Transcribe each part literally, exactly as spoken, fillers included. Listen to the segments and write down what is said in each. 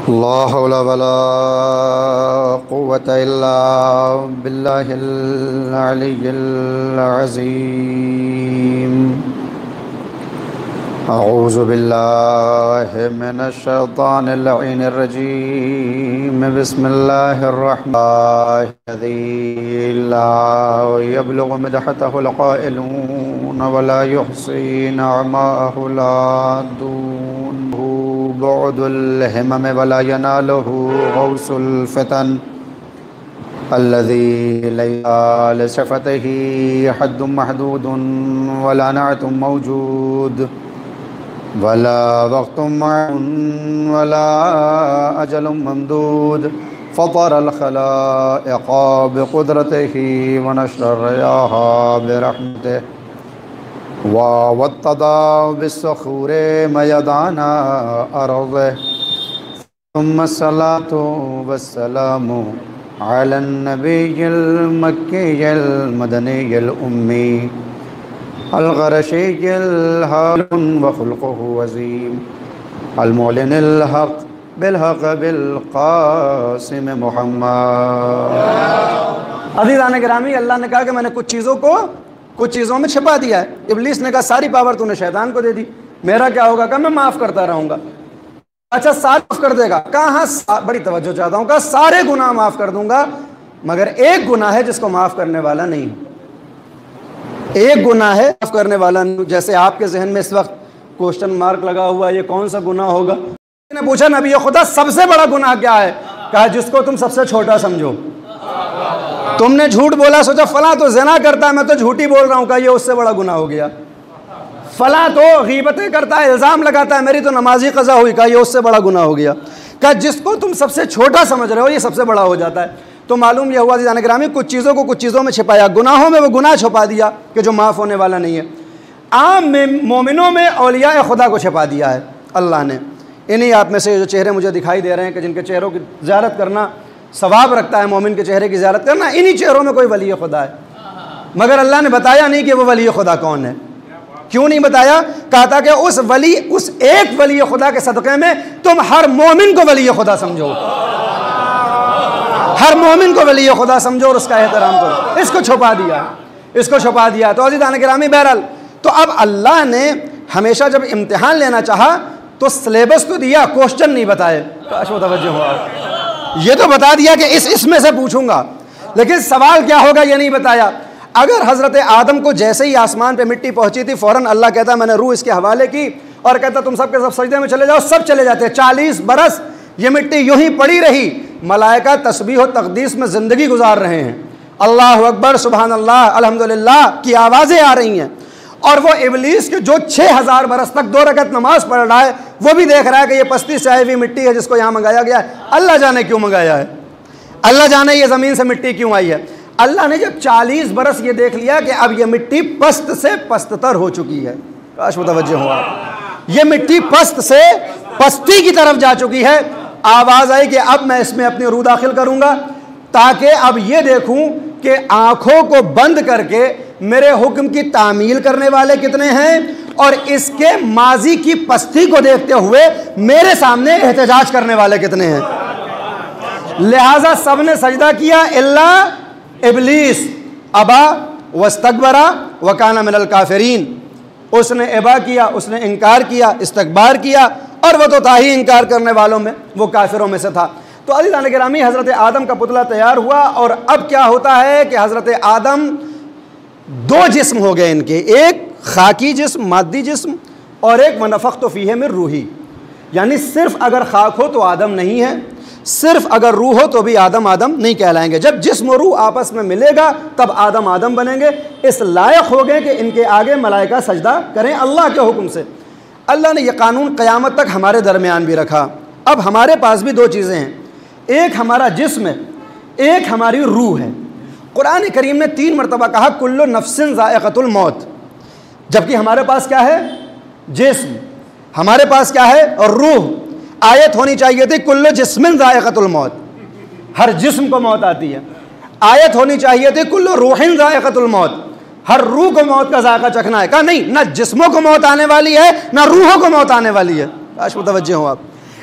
ला हौला वला कुव्वता इल्ला बिल्लाहिल अलिय्यिल अज़ीम। अऊज़ु बिल्लाहि मिनश शैतानिर लईनिर रजीम। बिस्मिल्लाहिर रहमानिर रहीम। ला यब्लुगु मदहतहुल क़ाइलून वला युहसी नअमाहु ला दून बुअदुल हिमम वला यनालुहु गौसुल फ़ितन अल्लज़ी लैसा लिसिफ़तिही हद्दुम महदूदुन वला नाअतुम मौजूद वला वक़्तुम मअून वला अजलुम ममदूद फ़तरल ख़लाइक़ बिक़ुदरतिही व नशर रियाहा बिरहमतिही व वत्तदा बिस्सख़ूरि मयदाना अर्ज़िही सुम्मा सलातु वस्सलामु अलन नबिय्यिल मक्किय्यिल मदनिय्यिल उम्मी अल ग़रशिय्यिल हालिम व ख़ुल्क़ुहु अज़ीम अल मुअलिनिल हक़ बिल हक़ बिल क़ासिम मुहम्मद। अज़ीज़ान गिरामी, अल्लाह ने कहा कि मैंने कुछ चीज़ों को कुछ चीज़ों में छिपा दिया है। इब्लीस ने कहा सारी पावर तूने शैतान को दे दी, मेरा क्या होगा? कहा मैं माफ़ करता रहूँगा। अच्छा, सारे माफ़ कर देगा? कहा हाँ, बड़ी तवज्जो चाहता हूँ। कहा सारे गुनाह माफ़ कर दूंगा, मगर एक गुनाह है जिसको माफ़ करने वाला नहीं। एक गुनाह है माफ़ करने वाला नहीं। जैसे आपके जहन में इस वक्त क्वेश्चन मार्क लगा हुआ है, ये कौन सा गुनाह होगा? ने पूछा नबी खुदा सबसे बड़ा गुनाह क्या है? कहा जिसको तुम सबसे छोटा समझो। तुमने झूठ बोला, सोचा फला तो ज़िना करता है, मैं तो झूठी बोल रहा हूँ। कहा ये उससे बड़ा गुनाह हो गया। फला तो गीबतें करता है, इल्ज़ाम लगाता है, मेरी तो नमाजी क़ज़ा हुई। कहा ये उससे बड़ा गुनाह हो गया। कहा जिसको तुम सबसे छोटा समझ रहे हो ये सबसे बड़ा हो जाता है। तो मालूम यह हुआ अज़ीज़ान गिरामी, कुछ चीज़ों को कुछ चीज़ों में छिपाया। गुनाहों में वो गुनाह छुपा दिया कि जो माफ़ होने वाला नहीं है। आम में मोमिनों में औलिया खुदा को छिपा दिया है अल्लाह ने। इन्हीं आप में से जो चेहरे मुझे दिखाई दे रहे हैं कि जिनके चेहरों की ज़ियारत करना सवाब रखता है, मोमिन के चेहरे की ज़ियारत करना, इन्हीं चेहरों में कोई वली खुदा है। मगर अल्लाह ने बताया नहीं कि वो वली खुदा कौन है। क्यों नहीं बताया? कहा था कि उस वली उस एक वली खुदा के सदक़े में तुम हर मोमिन को वली खुदा समझो, हर मोमिन को वली खुदा समझो और उसका एहतराम करो। इसको छुपा दिया, इसको छुपा दिया। तो अज़ीज़ान गिरामी, बहरहाल तो अब अल्लाह ने हमेशा जब इम्तिहान लेना चाहा तो सिलेबस तो दिया, क्वेश्चन नहीं बताए। काश वो तवज्जो हो। ये तो बता दिया कि इस इसमें से पूछूंगा, लेकिन सवाल क्या होगा ये नहीं बताया। अगर हज़रत आदम को जैसे ही आसमान पे मिट्टी पहुंची थी, फ़ौरन अल्लाह कहता मैंने रूह इसके हवाले की और कहता तुम सब के सब सजदे में चले जाओ, सब चले जाते। चालीस बरस ये मिट्टी यूं ही पड़ी रही। मलाइका तस्बीह और तक़दीस में ज़िंदगी गुजार रहे हैं। अल्लाह अकबर, सुबहान अल्लाह, अल्हम्दुलिल्लाह की आवाज़ें आ रही हैं। और वो इब्लीस के जो छः हज़ार बरस तक दो रकत नमाज पढ़ रहा है, वो भी देख रहा है कि ये पस्ती से आई हुई मिट्टी है जिसको यहाँ मंगाया गया है। अल्लाह जाने क्यों मंगाया है, अल्लाह जाने ये ज़मीन से मिट्टी क्यों आई है। अल्लाह ने जब चालीस बरस ये देख लिया कि अब ये मिट्टी पस्त से पस्ततर हो चुकी है, काश मुतवज्जो हुआ, ये मिट्टी पस्त से पस्ती की तरफ जा चुकी है। आवाज़ आई कि अब मैं इसमें अपनी रूह दाखिल करूँगा ताकि अब ये देखूँ कि आँखों को बंद करके मेरे हुक्म की तामील करने वाले कितने हैं और इसके माजी की पस्ती को देखते हुए मेरे सामने एहतजाज करने वाले कितने हैं। लिहाजा सब ने सजदा किया इल्ला इब्लीस अबा वस्तकबरा वकाना मिनल काफिरीन। उसने एबा किया, उसने इनकार किया, इस्तकबार किया और वह तो था ही इनकार करने वालों में, वो काफिरों में से था। तो अज़ीज़ान गिरामी, हज़रत आदम का पुतला तैयार हुआ और अब क्या होता है कि हज़रत आदम दो जिस्म हो गए इनके, एक खाकी जिस्म मादी जिस्म और एक वनफ़ख़्तु फ़ीहि मिन रूही। यानी सिर्फ अगर खाक हो तो आदम नहीं है, सिर्फ अगर रूह हो तो भी आदम आदम नहीं कहलाएंगे। जब जिस्म और रूह आपस में मिलेगा तब आदम आदम बनेंगे। इस लायक हो गए कि इनके आगे मलाइका सजदा करें अल्लाह के हुक्म से। अल्लाह ने यह कानून क़यामत तक हमारे दरमियान भी रखा। अब हमारे पास भी दो चीज़ें हैं, एक हमारा जिस्म है, एक हमारी रूह है। कुरान करीम ने तीन मरतबा कहा कुल्लु नफ्सिन ज़ाइक़तुल मौत, जबकि हमारे पास क्या है? जिस्म। हमारे पास क्या है? और रूह। आयत होनी चाहिए थी कुल्लु जिस्मिन ज़ाइक़तुल मौत, हर जिस्म को मौत आती है। आयत होनी चाहिए थी कुल्लु रूहिन ज़ाइक़तुल मौत, हर रूह को मौत का जायका चखना है। कहा नहीं, ना जिस्मों को मौत आने वाली है ना रूहों को मौत आने वाली है। काश मुतवज्जे हो आप।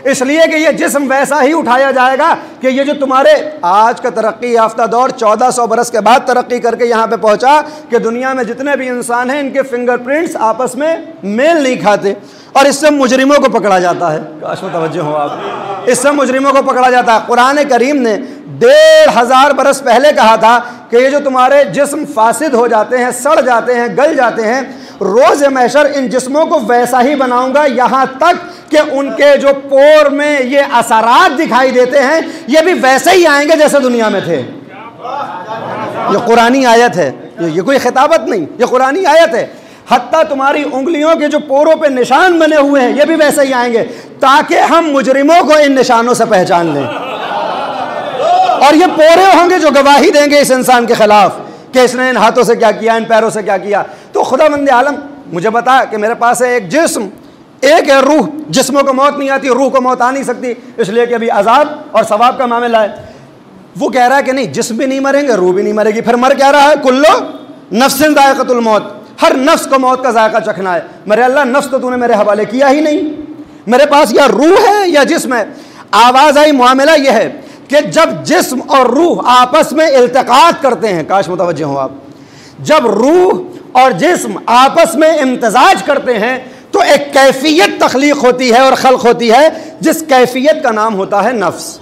इसलिए कि ये जिस्म वैसा ही उठाया जाएगा कि ये जो तुम्हारे आज का तरक्की याफ्ता दौर चौदह सौ बरस के बाद तरक्की करके यहाँ पे पहुँचा कि दुनिया में जितने भी इंसान हैं इनके फिंगरप्रिंट्स आपस में मेल नहीं खाते, और इससे मुजरिमों को पकड़ा जाता है। काश मुतवज्जो हो आप, इससे मुजरिमों को पकड़ा जाता है। कुरान करीम ने डेढ़ हजार बरस पहले कहा था कि ये जो तुम्हारे जिस्म फासिद हो जाते हैं, सड़ जाते हैं, गल जाते हैं, रोज़ महशर इन जिस्मों को वैसा ही बनाऊंगा, यहाँ तक कि उनके जो पोर में ये असरात दिखाई देते हैं ये भी वैसे ही आएंगे जैसे दुनिया में थे। ये कुरानी आयत है, ये, ये कोई खिताबत नहीं, ये कुरानी आयत है। हत्ता तुम्हारी उंगलियों के जो पोरों पे निशान बने हुए हैं ये भी वैसे ही आएंगे, ताकि हम मुजरिमों को इन निशानों से पहचान लें। और ये पोरे होंगे जो गवाही देंगे इस इंसान के खिलाफ कि इसने इन हाथों से क्या किया, इन पैरों से क्या किया। तो खुदावंद आलम मुझे बता कि मेरे पास है एक जिस्म, एक है रूह। जिस्मों को मौत नहीं आती, रूह को मौत आ नहीं सकती, इसलिए कि अभी अजाब और सवाब का मामला है। वो कह रहा है कि नहीं, जिस्म भी नहीं मरेंगे, रूह भी नहीं मरेगी। फिर मर क्या रहा है? कुल्लो नफ्सिन जायक़तुल मौत, हर नफ्स को मौत का जायका चखना है। मेरे अल्लाह, नफ्स तो तूने मेरे हवाले किया ही नहीं, मेरे पास या रूह है या जिस्म है। आवाज़ आई, मामला यह है कि जब जिस्म और रूह आपस में इल्तिकात करते हैं, काश मुतवज्जो हो आप, जब रूह और जिस्म आपस में इम्तिजाज करते हैं तो एक कैफियत तख्लीक होती है और खल्क होती है, जिस कैफियत का नाम होता है नफ्स।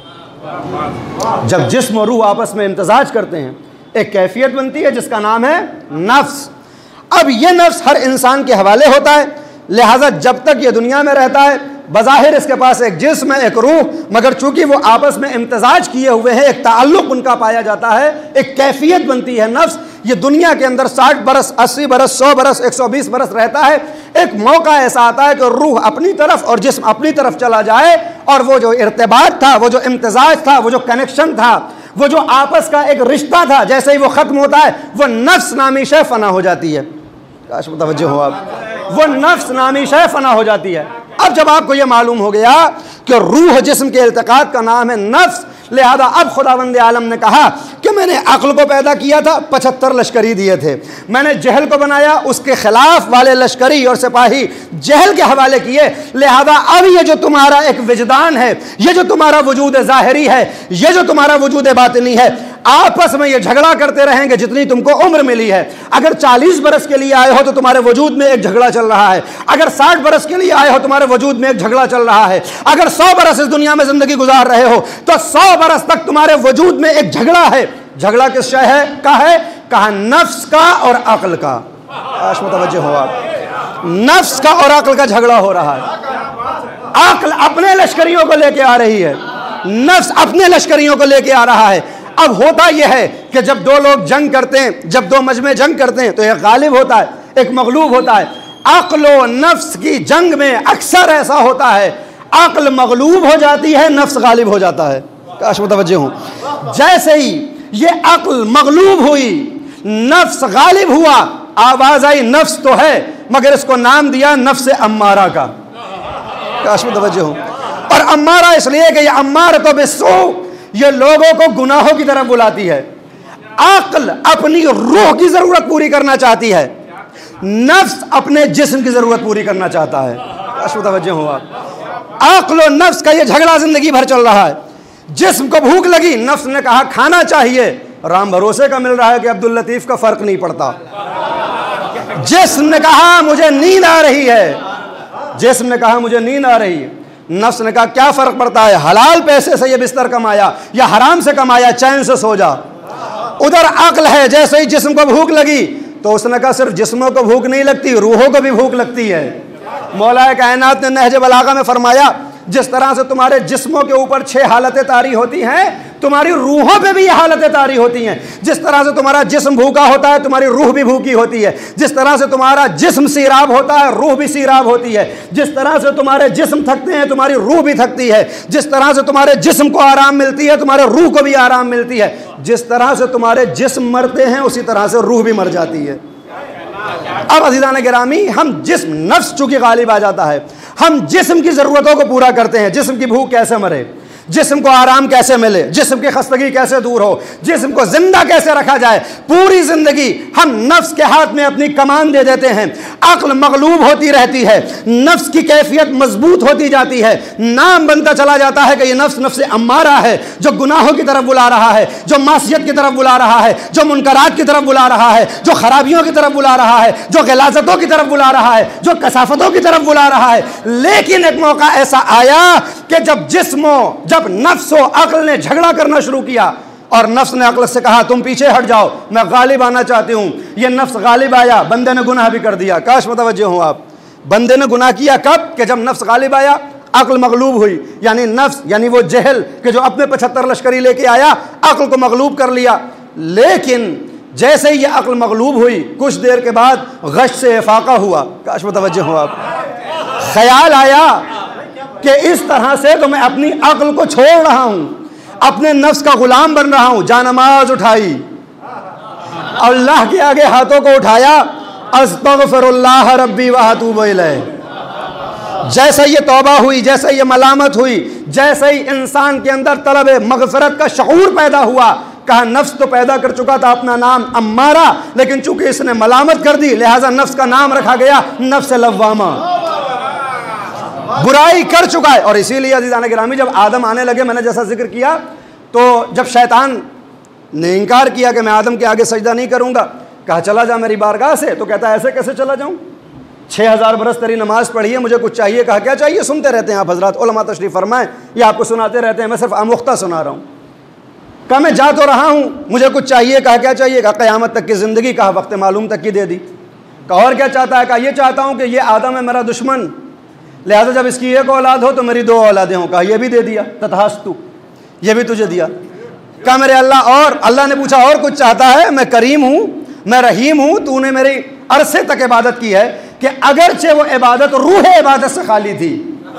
जब जिस्म और रूह आपस में इम्तिजाज करते हैं एक कैफियत बनती है जिसका नाम है नफ्स। अब ये नफ्स हर इंसान के हवाले होता है, लिहाजा जब तक ये दुनिया में रहता है बज़ाहिर इसके पास एक जिस्म है, एक रूह, मगर चूंकि वो आपस में इम्तिजाज किए हुए हैं, एक ताल्लुक उनका पाया जाता है, एक कैफियत बनती है नफ्स। ये दुनिया के अंदर साठ बरस, अस्सी बरस, सौ बरस, एक सौ बीस बरस रहता है। एक मौका ऐसा आता है कि रूह अपनी तरफ और जिस्म अपनी तरफ चला जाए, और वो जो इर्तिबात था, वो जो इम्तिजाज था, वो जो कनेक्शन था, वो जो आपस का एक रिश्ता था, जैसे ही वो ख़त्म होता है वो नफ्स नामी शय फना हो जाती है। काश मुतवज्जो हो आप, वो नफ्स नामी शय फना हो जाती है। अब जब आपको यह मालूम हो गया कि रूह जिस्म के इल्तिकात का नाम है नफ्स, लिहाजा अब खुदावंद आलम ने कहा कि मैंने अक्ल को पैदा किया था, पचहत्तर लश्करी दिए थे। मैंने जहल को बनाया, उसके खिलाफ वाले लश्करी और सिपाही जहल के हवाले किए। लिहाजा अब ये जो तुम्हारा एक विजदान है, ये जो तुम्हारा वजूद ज़ाहिरी है, ये जो तुम्हारा वजूद बातिनी है, आपस में ये झगड़ा करते रहेंगे जितनी तुमको उम्र मिली है। अगर चालीस बरस के लिए आए हो तो तुम्हारे वजूद में एक झगड़ा चल रहा है, अगर साठ बरस के लिए आए हो तुम्हारे वजूद में एक झगड़ा चल रहा है, अगर सौ बरस इस दुनिया में जिंदगी गुजार रहे हो तो सौ बरस तक तुम्हारे वजूद में एक झगड़ा है। झगड़ा किस शय है का है? कहा नफ्स का और अक्ल का। आश मुतवज्जो हो आप, नफ्स का और अक्ल का झगड़ा हो रहा है। अक्ल अपने लश्करियों को लेके आ रही है, नफ्स अपने लश्करियों को लेके आ रहा है। अब होता यह है कि जब दो लोग जंग करते हैं, जब दो मजमे जंग करते हैं तो एक गालिब होता है, एक मगलूब होता है। अक्ल नफ्स की जंग में अक्सर ऐसा होता है, अक्ल मगलूब हो जाती है, नफ्स गालिब हो जाता है। काश मुतवज्जो हूं। जैसे ही ये अक्ल मगलूब हुई, नफ्स गालिब हुआ, आवाज आई नफ्स तो है मगर इसको नाम दिया नफ्स अम्मारा का। काश मुतवज्जो हूं। और अम्मारा इसलिए कि ये अम्मारा तो बिस्सू, ये लोगों को गुनाहों की तरफ बुलाती है। अक्ल अपनी रूह की जरूरत पूरी करना चाहती है, नफ्स अपने जिस्म की जरूरत पूरी करना चाहता है। काश मुतवज्जो हुआ। अक्ल और नफ्स का ये झगड़ा जिंदगी भर चल रहा है। जिस्म को भूख लगी, नफ्स ने कहा खाना चाहिए, राम भरोसे का मिल रहा है कि अब्दुल लतीफ का फर्क नहीं पड़ता। जिस्म ने कहा मुझे नींद आ रही है, जिस्म ने कहा मुझे नींद आ रही है, नफ्स ने कहा क्या फर्क पड़ता है, हलाल पैसे से ये बिस्तर कमाया या हराम से कमाया, चैन से सो जा। उधर अक्ल है, जैसे ही जिस्म को भूख लगी तो उसने कहा सिर्फ जिस्मों को भूख नहीं लगती, रूहों को भी भूख लगती है। मौला कायनात ने नहज बलागा में फरमाया जिस तरह से तुम्हारे जिस्मों के ऊपर छह हालतें तारी होती हैं, तुम्हारी रूहों पे भी ये हालतें तारी होती हैं। जिस तरह से तुम्हारा जिस्म भूखा होता है, तुम्हारी रूह भी भूखी होती है। जिस तरह से तुम्हारा जिस्म सीराब होता है, रूह भी सीराब होती है। जिस तरह से तुम्हारे जिस्म थकते हैं, तुम्हारी रूह भी थकती है। जिस तरह से तुम्हारे जिस्म को आराम मिलती है, तुम्हारे रूह को भी आराम मिलती है। जिस तरह से तुम्हारे जिस्म मरते हैं, उसी तरह से रूह भी मर जाती है। अब अज़ीज़ान गिरामी, हम जिस्म, नफ्स चूंकि गालिब आ जाता है, हम जिस्म की ज़रूरतों को पूरा करते हैं। जिस्म की भूख कैसे मरे? जिस्म को आराम कैसे मिले, जिस्म की खस्तगी कैसे दूर हो, जिस्म को जिंदा कैसे रखा जाए। पूरी जिंदगी हम नफ्स के हाथ में अपनी कमान दे देते हैं, अक्ल मगलूब होती रहती है, नफ्स की कैफियत मजबूत होती जाती है, नाम बनता चला जाता है कि ये नफ्स नफ्स अम्मारा है, जो गुनाहों की तरफ बुला रहा है, जो मासियत की तरफ बुला रहा है, जो मुनकरात की तरफ बुला रहा है, जो खराबियों की तरफ बुला रहा है, जो गिलाजतों की तरफ बुला रहा है, जो कसाफतों की तरफ बुला रहा है। लेकिन एक मौका ऐसा आया कि जब जिस्मो जब नफ्स और अक्ल ने झगड़ा करना शुरू किया और नफ्स ने अक्ल से कहा तुम पीछे हट जाओ, मैं गालिब आना चाहती हूं, ये नफ्स गालिब आया, बंदे ने गुनाह भी कर दिया। काश मुतवज्जो हो आप, बंदे ने गुनाह किया कब? कि जब नफ्स गालिब आया, अक्ल मगलूब हुई, यानी नफ्स यानी वो जहल कि जो अपने पचहत्तर लश्करी लेके आया, अक्ल को मगलूब कर लिया। लेकिन जैसे ही ये अक्ल मगलूब हुई, कुछ देर के बाद गश से इफाका हुआ। काश मुतवज्जो हो आप, ख्याल आया कि इस तरह से तो मैं अपनी अक्ल को छोड़ रहा हूं, अपने नफ्स का गुलाम बन रहा हूं। जानमाज उठाई, अल्लाह के आगे हाथों को उठाया, अस्तगफिरुल्लाह रब्बी व अतूबु इलैह। जैसे ये तौबा हुई, जैसे ये मलामत हुई, जैसे ही इंसान के अंदर तलब मगफरत का शऊर पैदा हुआ, कहा नफ्स तो पैदा कर चुका था अपना नाम अम्मारा, लेकिन चूंकि इसने मलामत कर दी लिहाजा नफ्स का नाम रखा गया नफ्स लव्वामा, बुराई कर चुका है। और इसीलिए अज़ीज़ान गिरामी जब आदम आने लगे, मैंने जैसा जिक्र किया, तो जब शैतान ने इनकार किया कि मैं आदम के आगे सजदा नहीं करूंगा, कहा चला जा मेरी बारगाह से, तो कहता है ऐसे कैसे चला जाऊं, छः हज़ार बरस तेरी नमाज पढ़ी है, मुझे कुछ चाहिए। कहा क्या चाहिए? सुनते रहते हैं आप हजरात, उलमा तशरीफ़ फरमाएं, ये आपको सुनाते रहते हैं, मैं सिर्फ आमुख्ता सुना रहा हूँ। कहा मैं जा तो रहा हूँ, मुझे कुछ चाहिए। कहा क्या चाहिए? कहा क़यामत तक की ज़िंदगी। कहा वक्त मालूम तक की दे दी। कहा और क्या चाहता है? कहा ये चाहता हूँ कि ये आदम है मेरा दुश्मन, लिहाजा जब इसकी एक औलाद हो तो मेरी दो औलादें हों। कहा ये भी दे दिया, तथास्तु, ये भी तुझे दिया। कहा मेरे अल्लाह, और अल्लाह ने पूछा और कुछ चाहता है? मैं करीम हूँ, मैं रहीम हूँ, तूने मेरी अरसे तक इबादत की है कि अगरचे वो इबादत रूह इबादत से खाली थी,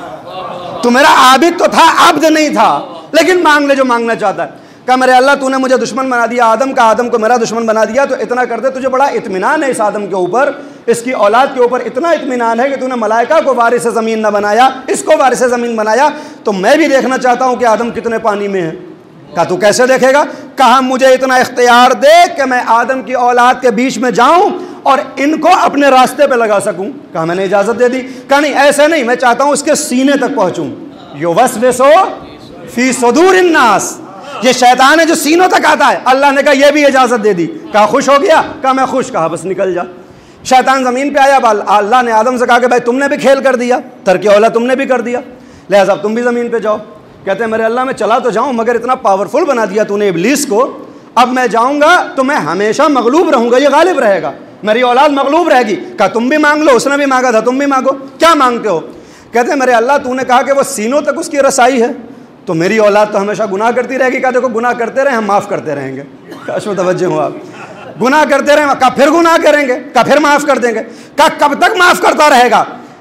तो मेरा आबिद तो था, अब्द नहीं था, लेकिन मांग ले जो मांगना चाहता है। कहा मेरे अल्लाह तूने मुझे दुश्मन बना दिया आदम का, आदम को मेरा दुश्मन बना दिया, तो इतना कर दे, तुझे बड़ा इत्मीनान है इस आदम के ऊपर, इसकी औलाद के ऊपर इतना इत्मीनान है कि तूने मलाइका को वारिस ज़मीन न बनाया, इसको वारिस ज़मीन बनाया, तो मैं भी देखना चाहता हूँ कि आदम कितने पानी में है। कहा तू कैसे देखेगा? कहा मुझे इतना इख्तियार दे कि मैं आदम की औलाद के बीच में जाऊँ और इनको अपने रास्ते पे लगा सकूँ। कहा मैंने इजाज़त दे दी। कहा नहीं ऐसे नहीं, मैं चाहता हूँ इसके सीने तक पहुँचूँ। युवस्विसु फी सुदूरिन नास, ये शैतान है जो सीनों तक आता है। अल्लाह ने कहा यह भी इजाज़त दे दी। कहा खुश हो गया? कहा मैं खुश। कहा बस निकल जा। शैतान ज़मीन पे आया, अल्लाह ने आदम से कहा कि भाई तुमने भी खेल कर दिया, तरक औलाद तुमने भी कर दिया, लिहाजा तुम भी ज़मीन पे जाओ। कहते हैं मेरे अल्लाह मैं चला तो जाऊँ, मगर इतना पावरफुल बना दिया तूने इब्लीस को, अब मैं जाऊँगा तो मैं हमेशा मगलूब रहूँगा, ये गालिब रहेगा, मेरी औलाद मगलूब रहेगी। कहा तुम भी मांग लो, उसने भी मांगा था, तुम भी मांगो। क्या मांगते हो? कहते हैं मेरे अल्लाह तूने कहा कि वो सीनों तक उसकी रसाई है, तो मेरी औलाद तो हमेशा गुनाह करती रहेगी। कहा देखो गुनाह करते रहे, हम माफ़ करते रहेंगे। काश में तवज्जो हो आप, गुनाह करते रहे। कहा फिर गुनाह करेंगे? कहा फिर माफ़ कर देंगे। कहा कब तक माफ़ करता रहेगा?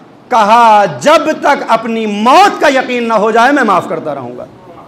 कहा जब तक अपनी मौत का यकीन ना हो जाए मैं माफ़ करता रहूँगा,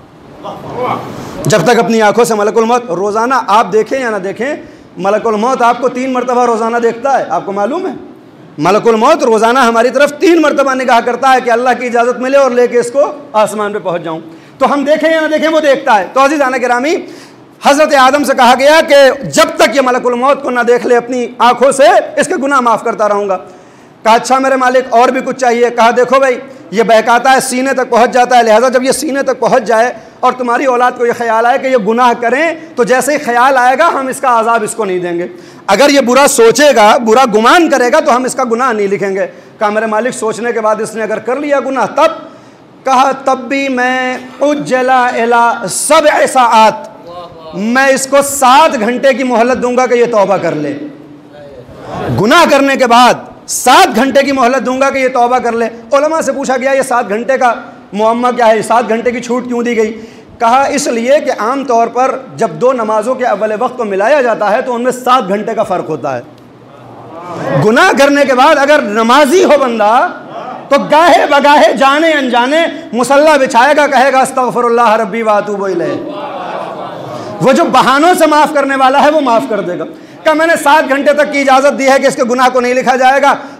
जब तक अपनी आंखों से मलकुल मौत, रोज़ाना आप देखें या ना देखें, मलकुल मौत आपको तीन मरतबा रोज़ाना देखता है। आपको मालूम है मलकुल मौत रोज़ाना हमारी तरफ तीन मरतबा निगाह करता है कि अल्लाह की इजाज़त मिले और लेके इसको आसमान पे पहुँच जाऊँ। तो हम देखें या ना देखें वो देखता है। तो अज़ीज़ान गिरामी, हज़रत आदम से कहा गया कि जब तक ये मलकुल मौत को ना देख ले अपनी आंखों से, इसके गुनाह माफ़ करता रहूँगा। कहा अच्छा मेरे मालिक और भी कुछ चाहिए? कहा देखो भाई ये बहकाता है, सीने तक पहुँच जाता है, लिहाजा जब ये सीने तक पहुँच जाए और तुम्हारी औलाद को ये ख्याल आए कि ये गुनाह करें, तो जैसे ही ख्याल आएगा हम इसका आज़ाब इसको नहीं देंगे। अगर ये बुरा सोचेगा, बुरा गुमान करेगा, तो हम इसका गुनाह नहीं लिखेंगे। कहा मेरे मालिक सोचने के बाद इसने अगर कर लिया गुनाह तब? कहा तब भी मैं उज्जला इला सब साआत, मैं इसको सात घंटे की मोहलत दूंगा कि ये तौबा कर ले। गुनाह करने के बाद सात घंटे की मोहलत दूंगा कि ये तौबा कर ले। उलमा से पूछा गया ये सात घंटे का मुअम्मा क्या है, सात घंटे की छूट क्यों दी गई? कहा इसलिए कि आम तौर पर जब दो नमाजों के अव्वल वक्त को मिलाया जाता है तो उनमें सात घंटे का फ़र्क होता है। गुनाह करने के बाद अगर नमाजी हो बंदा तो गाहे बगाहे जाने अनजाने मुसल्ला बिछाएगा, कहेगा अस्तगफिरुल्लाह रब्बी व अतूबु इलैह। वो जो बहानों से माफ़ करने वाला है वो माफ़ कर देगा। कहा मैंने सात घंटे तक की इजाज़त दी है कि इसके गुनाह को नहीं लिखा जाएगा।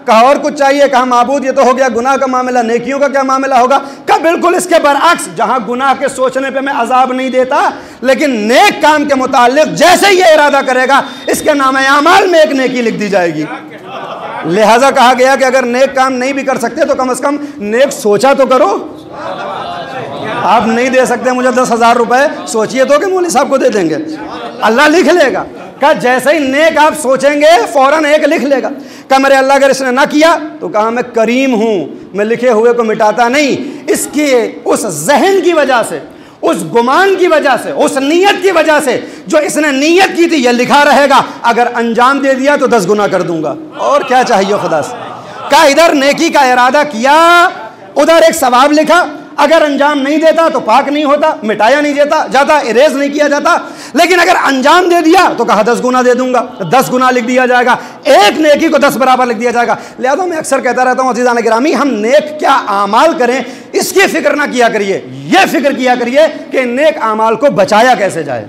कहा और कुछ चाहिए? कहा माबूद ये तो हो गया गुनाह का मामला, नेकियों का क्या मामला होगा? कहा बिल्कुल इसके बरअक्स, जहां गुनाह के सोचने पे मैं अजाब नहीं देता, लेकिन नेक काम के मुताल्लिक जैसे ये इरादा करेगा इसके नामे आमाल में एक नेकी लिख दी जाएगी। लिहाजा कहा गया कि अगर नेक काम नहीं भी कर सकते तो कम से कम नेक सोचा तो करो। आप नहीं दे सकते मुझे दस हजार रुपए, सोचिए तो कि मौलवी साहब को दे देंगे, अल्लाह लिख लेगा। कहा जैसे ही नेक आप सोचेंगे फौरन एक लिख लेगा। कहा मेरे अल्लाह अगर इसने ना किया तो कहा मैं करीम हूं, मैं लिखे हुए को मिटाता नहीं। इसके उस जहन की वजह से, उस गुमान की वजह से, उस नीयत की वजह से, जो इसने नीयत की थी यह लिखा रहेगा, अगर अंजाम दे दिया तो दस गुना कर दूंगा। और क्या चाहिए खुदा से? कहा इधर नेकी का इरादा किया, उधर एक सवाब लिखा, अगर अंजाम नहीं देता तो पाक नहीं होता, मिटाया नहीं जाता जाता इरेज नहीं किया जाता, लेकिन अगर अंजाम दे दिया तो कहा दस गुना दे दूंगा, दस गुना लिख दिया जाएगा, एक नेकी को दस बराबर लिख दिया जाएगा। लिहाजा मैं अक्सर कहता रहता हूं अज़ीज़ान गिरामी, हम नेक क्या आमाल करें इसकी फिक्र ना किया करिए, यह फिक्र किया करिए कि नेक आमाल को बचाया कैसे जाए।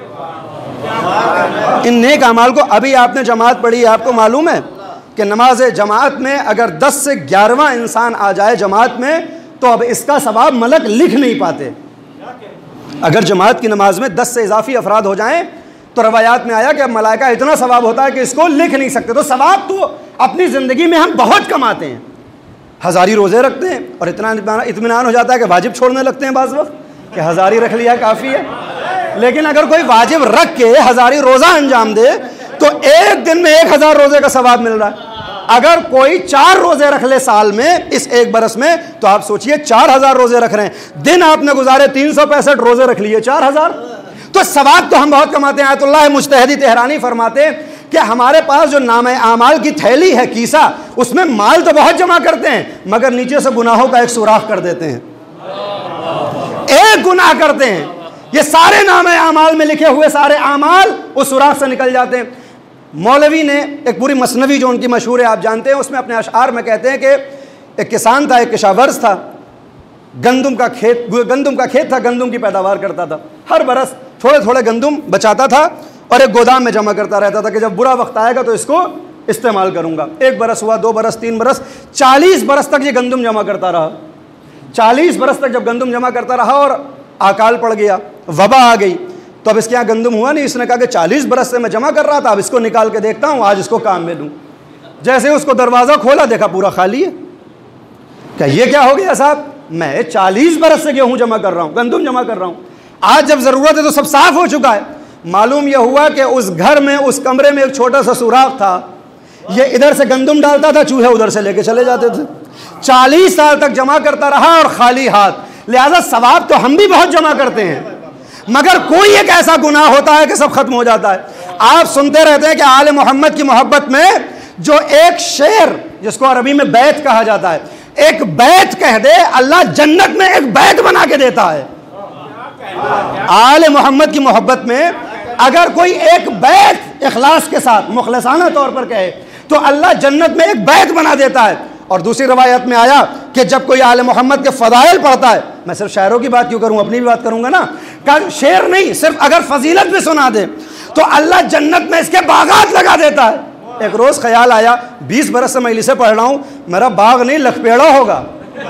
इन नेक आमाल को, अभी आपने जमात पढ़ी, आपको मालूम है कि नमाज जमात में अगर दस से ग्यारहवां इंसान आ जाए जमात में तो अब इसका सवाब मलक लिख नहीं पाते। अगर जमात की नमाज में दस से इजाफी अफराद हो जाएं तो रवायात में आया कि अब मलाइका इतना सवाब होता है कि इसको लिख नहीं सकते। तो सवाब तो अपनी ज़िंदगी में हम बहुत कमाते हैं, हज़ारी रोज़े रखते हैं और इतना इत्मीनान हो जाता है कि वाजिब छोड़ने लगते हैं बाज़ वक्त कि हज़ारी रख लिया काफ़ी है। लेकिन अगर कोई वाजिब रख के हज़ारी रोज़ा अंजाम दे तो एक दिन में एक हज़ार रोज़े का सवाब मिल रहा है। अगर कोई चार रोजे रख ले साल में, इस एक बरस में, तो आप सोचिए चार हजार रोजे रख रहे हैं, दिन आपने गुजारे तीन सौ पैंसठ रोजे रख लिए, चार हजार, तो सवाब तो हम बहुत कमाते हैं। आयतुल्लाह मुज्तहिदी तेहरानी फरमाते हैं कि हमारे पास जो नाम आमाल की थैली है, कीसा, उसमें माल तो बहुत जमा करते हैं मगर नीचे से गुनाहों का एक सुराख कर देते हैं, एक गुनाह करते हैं, ये सारे नाम आमाल में लिखे हुए सारे आमाल उस सुराख से निकल जाते हैं। मौलवी ने एक पूरी मसनवी जो उनकी मशहूर है आप जानते हैं, उसमें अपने अशआर में कहते हैं कि एक किसान था, एक किशावर्ज था, गंदुम का खेत गंदुम का खेत था, गंदुम की पैदावार करता था, हर बरस थोड़े थोड़े गंदुम बचाता था और एक गोदाम में जमा करता रहता था कि जब बुरा वक्त आएगा तो इसको इस्तेमाल करूंगा। एक बरस हुआ, दो बरस, तीन बरस, चालीस बरस तक ये गंदुम जमा करता रहा। चालीस बरस तक जब गंदुम जमा करता रहा और अकाल पड़ गया, वबा आ गई, तो अब इसके यहाँ गंदुम हुआ नहीं। इसने कहा कि चालीस बरस से मैं जमा कर रहा था, अब इसको निकाल के देखता हूँ, आज इसको काम में लूँ। जैसे उसको दरवाज़ा खोला, देखा पूरा खाली है। क्या ये क्या हो गया साहब? मैं चालीस बरस से गेहूँ जमा कर रहा हूँ, गंदुम जमा कर रहा हूँ, आज जब ज़रूरत है तो सब साफ हो चुका है। मालूम यह हुआ कि उस घर में, उस कमरे में एक छोटा सा सुराख था, ये इधर से गंदुम डालता था, चूहे उधर से लेके चले जाते थे। चालीस साल तक जमा करता रहा और खाली हाथ। लिहाजा सवाब तो हम भी बहुत जमा करते हैं मगर कोई एक ऐसा गुनाह होता है कि सब खत्म हो जाता है। आप सुनते रहते हैं कि आले मोहम्मद की मोहब्बत में जो एक शेर, जिसको अरबी में बैत कहा जाता है, एक बैत कह दे, अल्लाह जन्नत में एक बैत बना के देता है। आले मोहम्मद की मोहब्बत में अगर कोई एक बैत इखलास के साथ मुखलसाना तौर पर कहे तो अल्लाह जन्नत में एक बैत बना देता है। और दूसरी रवायत में आया कि जब कोई आले मोहम्मद के फदाइल पढ़ता है, मैं सिर्फ शायरों की बात क्यों करूं, अपनी भी बात करूंगा ना, का शेर नहीं, सिर्फ अगर फजीलत भी सुना दे तो अल्लाह जन्नत में इसके बागात लगा देता है। एक रोज ख्याल आया, बीस बरस से मैं इसे पढ़ रहा हूं, मेरा बाग नहीं लखपेड़ा होगा,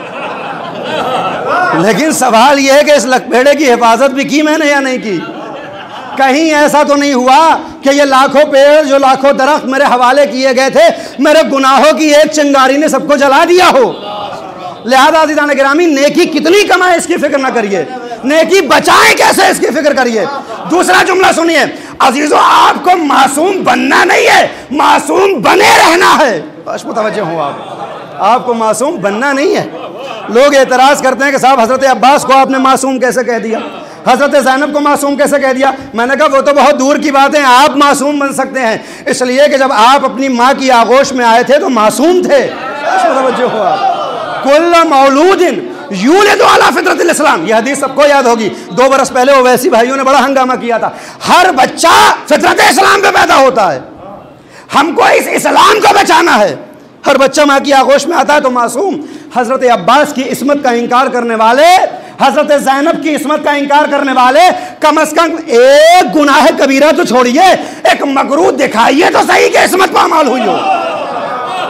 लेकिन सवाल यह है कि इस लखपेड़े की हिफाजत भी की मैंने या नहीं की। कहीं ऐसा तो नहीं हुआ कि ये लाखों पेड़, जो लाखों दरख्त मेरे हवाले किए गए थे, मेरे गुनाहों की एक चिंगारी ने सबको जला दिया हो। लिहाजा अज़ीज़ान गिरामी, नेकी कितनी कमाए इसकी फिक्र ना करिए, नेकी बचाएं कैसे इसकी फिक्र करिए। दूसरा जुमला सुनिए, अजीजों आपको मासूम बनना नहीं है, मासूम बने रहना है। बस मुतवज्जो हो आप, आपको मासूम बनना नहीं है। लोग एतराज़ करते हैं कि साहब हज़रत अब्बास को आपने मासूम कैसे कह दिया, हज़रत ज़ैनब को मासूम कैसे कह दिया। मैंने कहा वो तो बहुत दूर की बात है, आप मासूम बन सकते हैं, इसलिए कि जब आप अपनी माँ की आगोश में आए थे तो मासूम थे। मुतवज्जो हो आप, कुल्लु मौलूदिन यूलिदु अला फितरतिल इस्लाम, यह हदीस सबको याद होगी। दो बरस पहले ओवैसी भाइयों ने बड़ा हंगामा किया था। हर बच्चा फितरत इस्लाम पे पैदा होता है, हमको इस इस्लाम को बचाना है। हर बच्चा माँ की आगोश में आता है तो मासूम। हजरत अब्बास की इस्मत का इनकार करने वाले, हजरत ज़ैनब की इस्मत का इनकार करने वाले, कम अज कम एक गुनाह कबीरा तो छोड़िए, एक मकरूह दिखाइए तो सही कि इस्मत पामाल हुई हो।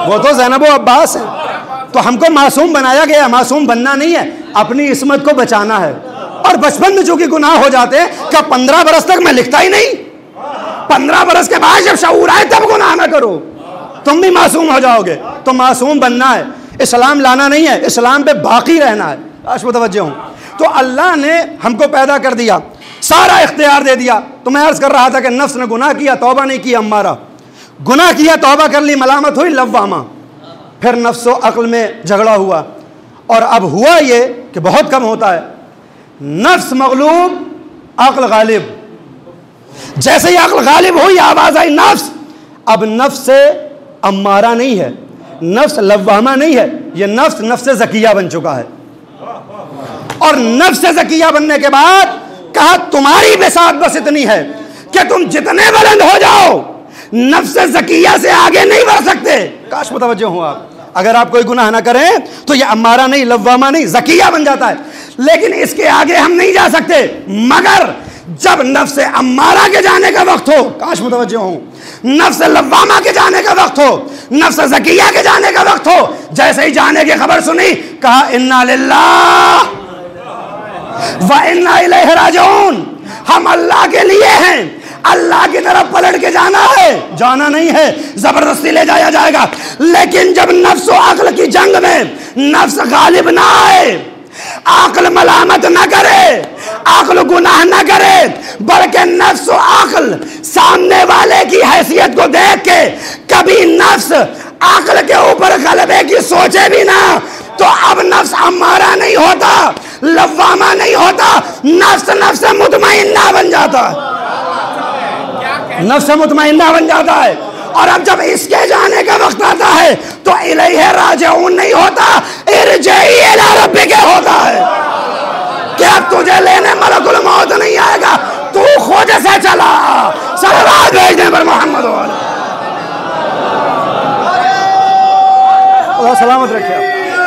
वो तो ज़ैनब अब्बास है। तो हमको मासूम बनाया गया, मासूम बनना नहीं है, अपनी इस्मत को बचाना है। और बचपन में चूंकि गुनाह हो जाते हैं, क्या पंद्रह बरस तक मैं लिखता ही नहीं? पंद्रह बरस के बाद जब शऊर आए तब गुनाह ना करो, तुम भी मासूम हो जाओगे। तो मासूम बनना है, इस्लाम लाना नहीं है, इस्लाम पे बाकी रहना है। आज मुतवज्जो हूँ। तो अल्लाह ने हमको पैदा कर दिया, सारा इख्तियार दे दिया। तो मैं अर्ज कर रहा था कि नफ्स ने गुनाह किया, तौबा नहीं किया, अम्मारा गुनाह किया, तौबा कर ली, मलामत हुई, लव्वामा। फिर नफ्स व अक्ल में झगड़ा हुआ। और अब हुआ ये कि बहुत कम होता है, नफ्स मगलूब, अक्ल गालिब। जैसे ही अक्ल गालिब हुई, आवाज आई नफ्स। अब नफ्स से अम्मारा नहीं है, नफ्स लव्वामा नहीं है, यह नफ्स नफ्स ज़किया बन चुका है। और नफ्स ज़किया बनने के बाद कहा तुम्हारी बिसात बस इतनी है कि तुम जितने बुलंद हो जाओ, नफ्स ज़किया से आगे नहीं बढ़ सकते। काश मुतवज्जो हो आप। अगर आप कोई गुनाह ना करें तो यह अम्मारा नहीं, लव्वामा नहीं, ज़किया बन जाता है। लेकिन इसके आगे हम नहीं जा सकते, मगर जब नफ्स अम्मारा के जाने का वक्त हो, काश मुतवज्जो हो, नफ्स लव्वामा के जाने का वक्त हो, नफ्स ज़किया के जाने का वक्त हो, जैसे ही जाने की खबर सुनी, कहा इन्ना लिल्लाह व इन्ना इलैहि राजिऊन। हम अल्लाह के लिए हैं, अल्लाह की तरफ पलट के जाना है, जाना नहीं है जबरदस्ती ले जाया जाएगा। लेकिन जब नफ्स और अक्ल की जंग में नफ्स गालिब ना आए, अक्ल मलामत न करे, अक्ल गुनाह न करे, बल्कि नफ्स और अक्ल सामने वाले की हैसियत को देख के कभी नफ्स अक्ल के ऊपर गलबे की सोचे भी ना, तो अब नफ्स अम्मारा नहीं होता, लव्वामा नहीं होता, नफ्स नफ्स मुतमइन्ना बन जाता है, नफ्स मुतमइन्ना बन जाता है। और अब जब इसके जाने का वक्त आता है तो इलैहि राजिऊन नहीं होता, इरजिई इला रब्बिक होता है। क्या तुझे लेने मलकुल मौत नहीं आएगा, तू खुद से चला। सलावत भेजने पर मोहम्मद अल्लाह सलामत रखे।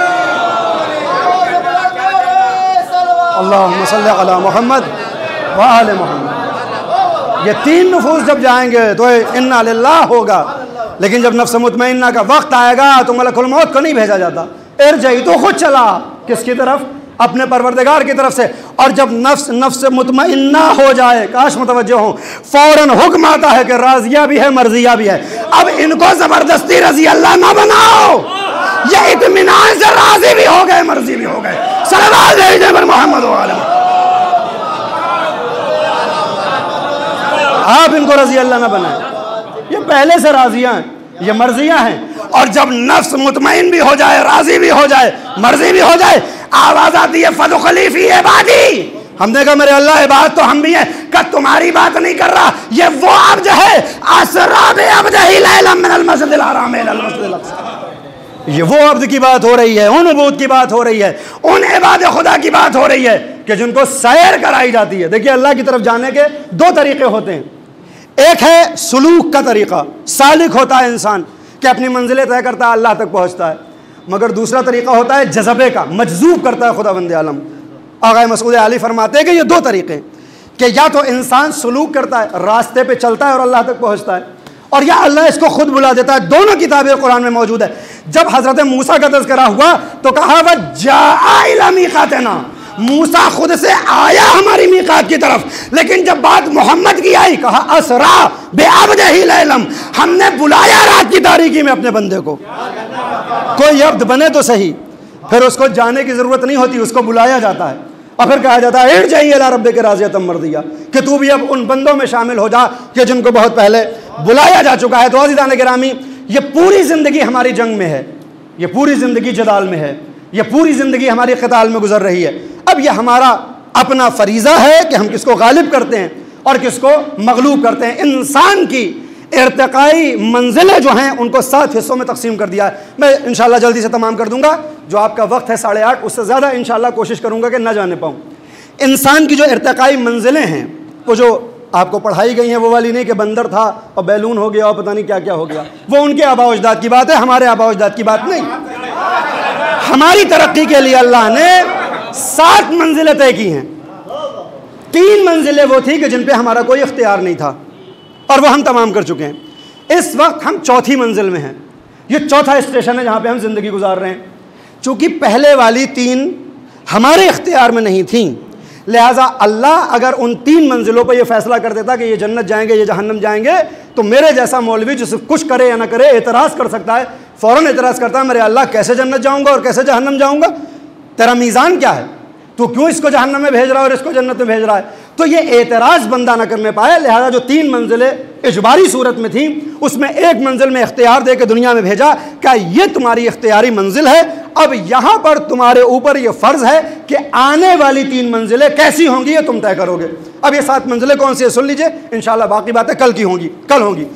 अल्लाहुम्मा सल्ली अला मोहम्मद व आले मोहम्मद। ये तीन नफूस जब जाएंगे तो इन्ना लिल्लाह होगा। लेकिन जब नफ्स मुतमइन्ना का वक्त आएगा तो मलकुल मौत को नहीं भेजा जाता, इरजिई, तो खुद चला। किसकी तरफ? अपने परवरदिगार की तरफ से। और जब नफ्स नफ्स मुतमइन्ना हो जाए, काश मुतवज्जो हो, फौरन हुक्म आता है कि राजिया भी है, मर्जिया भी है। अब इनको जबरदस्ती रजी अल्लाह ना बनाओ, ये इत्मीनान से राजी भी हो गए, मर्जी भी हो गए। सल्लल्लाहु अलैहि वसल्लम मोहम्मद व आले। आप इनको रजी अल्लाह ना बनाए, ये पहले से राजियां हैं, ये मर्जियां हैं। और जब नफ्स मुतमईन भी हो जाए, राजी भी हो जाए, मर्जी भी हो जाए, आवाज आती है फदखुली फी इबादी। हमने कहा मेरे अल्लाह इबादत तो हम भी हैं। का तुम्हारी बात नहीं कर रहा, ये वो अब्द है, असरा बि अब्दिही लैलन मिनल मस्जिदिल हराम इलल मस्जिदिल अक़सा। ये वो अब्द की बात हो रही है, उन उबूद की बात हो रही है, उन इबाद खुदा की बात हो रही है कि जिनको सैर कराई जाती है। देखिए अल्लाह की तरफ जाने के दो तरीके होते हैं। एक है सुलूक का तरीका, सालिक होता है इंसान कि अपनी मंजिलें तय करता है, अल्लाह तक पहुंचता है। मगर दूसरा तरीका होता है जज़बे का, मजजूब करता है खुदा बंदे आलम। आग़ाए मसूद अली फरमाते हैं कि ये दो तरीके कि या तो इंसान सुलूक करता है, रास्ते पे चलता है और अल्लाह तक पहुंचता है, और या अल्लाह इसको खुद बुला देता है। दोनों किताबें कुरान में मौजूद है। जब हजरत मूसा का तज़किरा हुआ तो कहा वह जाआ इला मीक़ातिना, मूसा खुद से आया हमारी मीक़ात की तरफ। लेकिन जब बात मोहम्मद की आई, कहा असरा बिअब्दिही लैलन, हमने बुलाया रात की तारीकी में अपने बंदे को। कोई अब्द बने तो सही, फिर उसको जाने की जरूरत नहीं होती, उसको बुलाया जाता है और फिर कहा जाता है इरजिई इला रब्बिक राज़ियतम मर्दिया, कि तू भी अब उन बंदों में शामिल हो जा कि जिनको बहुत पहले बुलाया जा चुका है। तो अज़ीज़ान गिरामी, ये पूरी ज़िंदगी हमारी जंग में है, ये पूरी ज़िंदगी जदाल में है, ये पूरी ज़िंदगी हमारी क़िताल में गुजर रही है। अब यह हमारा अपना फरीज़ा है कि हम किसको गालिब करते हैं और किसको मगलूब करते हैं। इंसान की इर्तिकाई मंजिलें जो हैं उनको सात हिस्सों में तकसीम कर दिया है। मैं इंशाल्लाह जल्दी से तमाम कर दूंगा, जो आपका वक्त है साढ़े आठ, उससे ज़्यादा इंशाल्लाह कोशिश करूंगा कि न जाने पाऊँ। इंसान की जो इर्तिकाई मंजिलें हैं वो जो आपको पढ़ाई गई हैं वो वाली नहीं कि बंदर था और बैलून हो गया और पता नहीं क्या क्या हो गया, वो उनके आबा अजदाद की बात है, हमारे आबा अजदाद की बात नहीं। हमारी तरक्की के लिए अल्लाह ने सात मंजिलें तय की हैं। तीन मंजिलें वो थी कि जिन पे हमारा कोई इख्तियार नहीं था और वो हम तमाम कर चुके हैं। इस वक्त हम चौथी मंजिल में हैं। ये चौथा स्टेशन है जहाँ पे हम ज़िंदगी गुजार रहे हैं। चूँकि पहले वाली तीन हमारे इख्तियार में नहीं थी, लिहाजा अल्लाह अगर उन तीन मंजिलों पर यह फैसला कर देता कि ये जन्नत जाएंगे ये जहन्नम जाएंगे, तो मेरे जैसा मौलवी जिसे कुछ करे या ना करे एतराज़ कर सकता है, फ़ौरन एतराज़ करता है, मेरे अल्लाह कैसे जन्नत जाऊँगा और कैसे जहन्नम जाऊँगा, तेरा मीज़ान क्या है, तो क्यों इसको जहन्नम में भेज रहा है और इसको जन्नत में भेज रहा है। तो ये एतराज़ बंदा ना करने पाए, लिहाजा जो तीन मंजिलें इजबारी सूरत में थी उसमें एक मंजिल में इख्तियार दे के दुनिया में भेजा, क्या ये तुम्हारी इख्तियारी मंजिल है, अब यहाँ पर तुम्हारे ऊपर ये फ़र्ज़ है कि आने वाली तीन मंजिलें कैसी होंगी ये तुम तय करोगे। अब ये सात मंजिलें कौन सी है सुन लीजिए, इंशाअल्लाह बाकी बातें कल की होंगी, कल होंगी।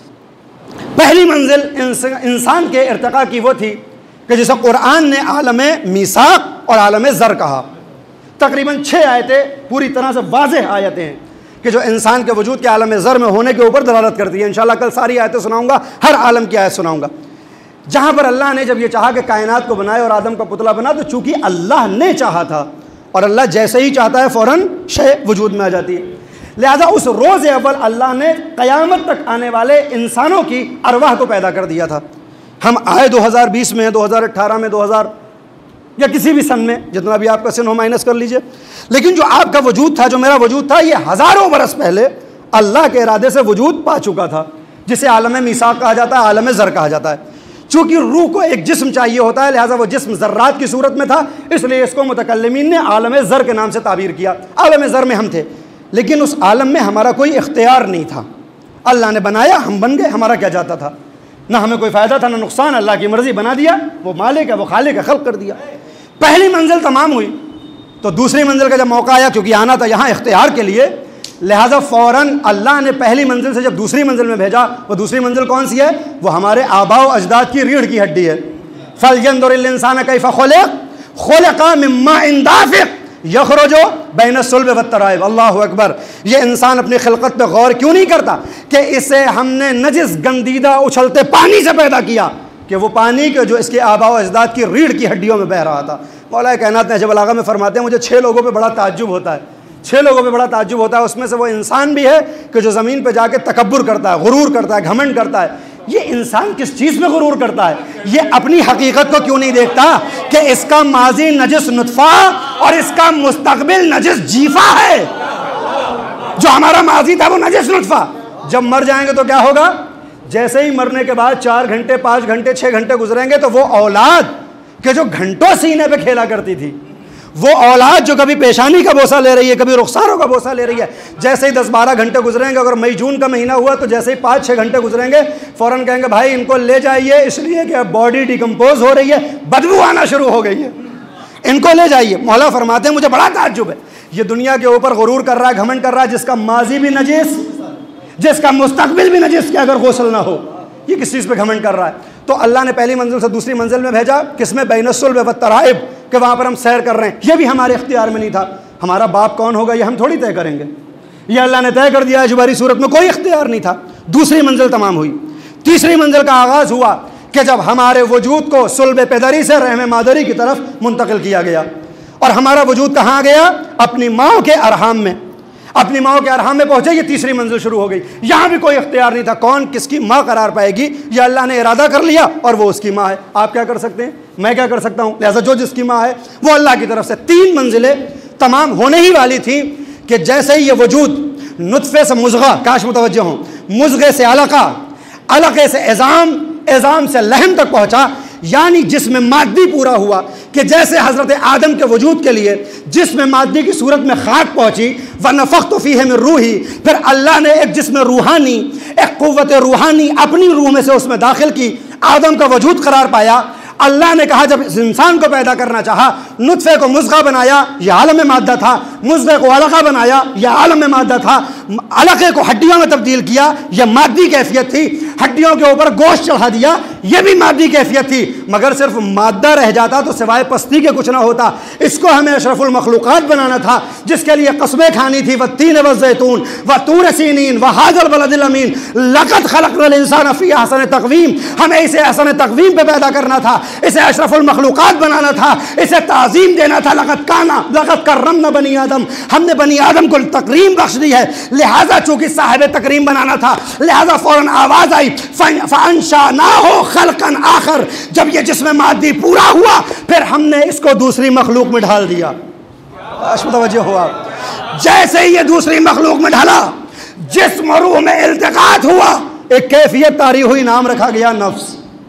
पहली मंजिल इंसान के इर्तिका की वो थी कि जिसे कुरान ने आलम मीसाक और आलम ज़र कहा। तकरीबन छः आयतें पूरी तरह से वाज़ेह आयतें हैं कि जो इंसान के वजूद के आलम ज़र में होने के ऊपर दलालत करती है। इंशाअल्लाह कल सारी आयतें सुनाऊंगा, हर आलम की आयत सुनाऊंगा। जहाँ पर अल्लाह ने जब ये चाहा कि कायनात को बनाए और आदम का पुतला बना, तो चूँकि अल्लाह ने चाहा था और अल्लाह जैसे ही चाहता है फ़ौरन शय वजूद में आ जाती है, लिहाजा उस रोज़ अव्वल अल्लाह ने क़यामत तक आने वाले इंसानों की अरवाह को पैदा कर दिया था। हम आए दो हज़ार बीस में, दो हज़ार अट्ठारह में, दो हज़ार या किसी भी सन में, जितना भी आपका सन हो माइनस कर लीजिए, लेकिन जो आपका वजूद था, जो मेरा वजूद था, ये हज़ारों बरस पहले अल्लाह के इरादे से वजूद पा चुका था, जिसे आलम मीसाक कहा जाता है, आलम ज़र कहा जाता है। चूँकि रूह को एक जिस्म चाहिए होता है, लिहाजा वो जिस्म ज़र्रात की सूरत में था, इसलिए इसको मुतकल्लिमीन ने आलम ज़र के नाम से ताबीर किया। आलम ज़र में हम थे, लेकिन उस आलम में हमारा कोई इख्तियार नहीं था। अल्लाह ने बनाया, हम बन गए, हमारा क्या जाता था, ना हमें कोई फ़ायदा था ना नुकसान, अल्लाह की मर्ज़ी, बना दिया, वो मालिक है, वो खालिक है, खल्क़ कर दिया। पहली मंजिल तमाम हुई तो दूसरी मंजिल का जब मौका आया, क्योंकि आना था यहाँ इख्तियार के लिए, लिहाजा फ़ौरन अल्लाह ने पहली मंजिल से जब दूसरी मंजिल में भेजा, वो दूसरी मंजिल कौन सी है, वो हमारे आबाओ अजदाद की रीढ़ की हड्डी है। फलयंजुरिल इंसान कैफ़ खुलिक़, खुलिक़ा मिन माइन दाफ़िक़ यख़रुजु बैन सुल्ब वत्तराइब। अल्लाहु अकबर। ये इंसान अपनी खिलकत पे गौर क्यों नहीं करता कि इसे हमने नजिस गंदीदा उछलते पानी से पैदा किया, कि वो पानी के जो इसके आबाओ अजदाद की रीढ़ की हड्डियों में बह रहा था। मौला कायनात नहज बलागा में फरमाते हैं, मुझे छः लोगों पे बड़ा ताज्जुब होता है, छः लोगों पे बड़ा ताज्जुब होता है। उसमें से वो इंसान भी है कि जो ज़मीन पे जाके तकब्बुर करता है, गुरूर करता है, घमंड करता है। ये इंसान किस चीज़ में गुरूर करता है, ये अपनी हकीकत को क्यों नहीं देखता कि इसका माजी नजिस नुतफ़ा और इसका मुस्तकबिल नजिस जीफा है। जो हमारा माजी था वो नजिस नुतफ़ा, जब मर जाएंगे तो क्या होगा, जैसे ही मरने के बाद चार घंटे पाँच घंटे छः घंटे गुजरेंगे तो वो औलाद के जो घंटों सीने पे खेला करती थी, वो औलाद जो कभी पेशानी का बोसा ले रही है, कभी रुखसारों का बोसा ले रही है, जैसे ही दस बारह घंटे गुजरेंगे, अगर मई जून का महीना हुआ तो जैसे ही पाँच छः घंटे गुजरेंगे फ़ौरन कहेंगे भाई इनको ले जाइए, इसलिए कि अब बॉडी डिकम्पोज हो रही है, बदबू आना शुरू हो गई है, इनको ले जाइए। मौला फरमाते हैं मुझे बड़ा ताज्जुब है, ये दुनिया के ऊपर गुरूर कर रहा है, घमंड कर रहा है, जिसका माजी भी नजीस, जिसका मुस्तकबिल भी नजीस के अगर गौसल ना हो, ये किस चीज़ पे घमंड कर रहा है। तो अल्लाह ने पहली मंजिल से दूसरी मंजिल में भेजा, किसमें, बैनसुल्ब वत्तराइब, कि वहाँ पर हम सैर कर रहे हैं। ये भी हमारे इख्तियार में नहीं था। हमारा बाप कौन होगा ये हम थोड़ी तय करेंगे, ये अल्लाह ने तय कर दिया है, जुबारी सूरत में कोई इख्तियार नहीं था। दूसरी मंजिल तमाम हुई, तीसरी मंजिल का आगाज़ हुआ कि जब हमारे वजूद को सुल्ब पेदरी से रहम मादरी की तरफ मुंतकिल किया गया, और हमारा वजूद कहाँ गया, अपनी माँ के अरहाम में, अपनी माँ के अरहाम में पहुँचे, ये तीसरी मंजिल शुरू हो गई। यहाँ भी कोई इख्तियार नहीं था, कौन किसकी माँ करार पाएगी, ये अल्लाह ने इरादा कर लिया और वो उसकी माँ है। आप क्या कर सकते हैं, मैं क्या कर सकता हूँ, लिहाजा जो जिसकी माँ है वो अल्लाह की तरफ से। तीन मंजिलें तमाम होने ही वाली थी कि जैसे ही ये वजूद नुतफ़े से मुज़ग़ा, काश मुतवज्जह हों, मुज़ग़े से अलक़ा, अलक़े से एज़ाम, एज़ाम से लहम तक पहुँचा, यानी जिस्म मादी पूरा हुआ कि जैसे हज़रत आदम के वजूद के लिए जिस्म मादी की सूरत में खाक पहुँची, व नफ़ख़्तु फ़ीहि मिन रूही, फिर अल्लाह ने एक जिस्म रूहानी, एक क़ुव्वत रूहानी अपनी रूह में से उसमें दाखिल की, आदम का वजूद करार पाया। अल्लाह ने कहा जब इस इंसान को पैदा करना चाहा, नुतफ़े को मुज़ग़ा बनाया, यह आलम में मादा था, मुज़ग़े को अलक़ा बनाया, यह आलम में मादा था, अलक़े को हड्डियों में तब्दील किया, यह मादी कैफियत थी, हड्डियों के ऊपर गोश्त चढ़ा दिया, यह भी मादी कैफियत थी। मगर सिर्फ मादा रह जाता तो सिवाय पस्ती के कुछ ना होता। इसको हमें अशरफुल मखलूक़ात बनाना था, जिसके लिए कस्में खानी थी, व तीन व ज़ैतून व तूर सीनीन व हाज़ल बलदिल अमीन लक़द ख़लक़नल इंसान फ़ी अहसन तक़वीम। हमें इसे अहसन तक़वीम पे पैदा करना था, इसे अशरफुल मखलूक़ात बनाना था, इसे ताज़ीम देना था। लक़द काना लक़द कर्रमना बनी आदम आदम, हमने बनी आदम को तकरीम बख्श दी है, लिहाजा चूंकि साहिब तकरीम बनाना था, लिहाजा फौरन आवाज़ आई फ़अंशानाहु खल्क़न आखर। जब ये जिस्म मादी पूरा हुआ फिर हमने इसको दूसरी मखलूक में ढाल दिया। मुतवज्जो हो आप, जैसे ही ये दूसरी मखलूक में ढला, जिस्म रूह में इल्तिकात हुआ, एक कैफियत तारी हुई, नाम रखा गया नफ्स।